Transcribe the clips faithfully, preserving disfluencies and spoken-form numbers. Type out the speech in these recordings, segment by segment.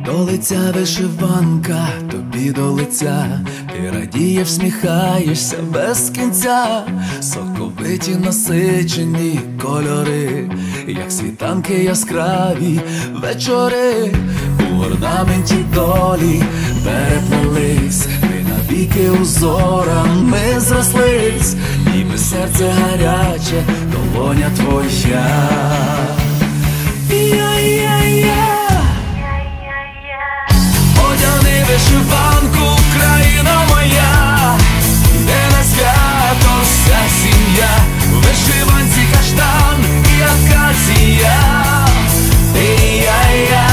До лиця вишиванка, тобі до лиця, ти радіє, всміхаєшся без кінця, соковиті насичені кольори, як світанки яскраві вечори, у орнаменті долі переплелись, ми навіки узорами зрослись, ніби серце гаряче, долоня твоя. Одягни вишиванку, країна моя, йде на свято вся сім'я, в вишиванці каштан і акація. І-я-я.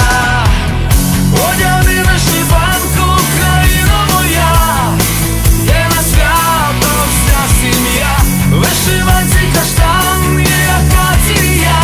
Одягни вишиванку, країна моя, йде на свято вся сім'я, в вишиванці каштан і акація.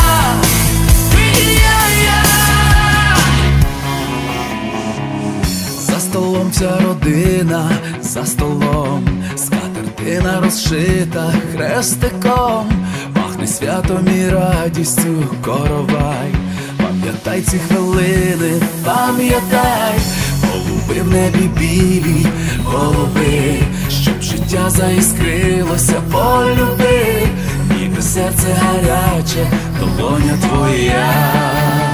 За столом вся родина, за столом скатертина розшита хрестиком, пахне святом і радістю коровай. Пам'ятай ці хвилини, пам'ятай, голуби в небі білі, голуби, щоб життя заіскрилося, полюби, ніби серце гаряче, долоня твоя.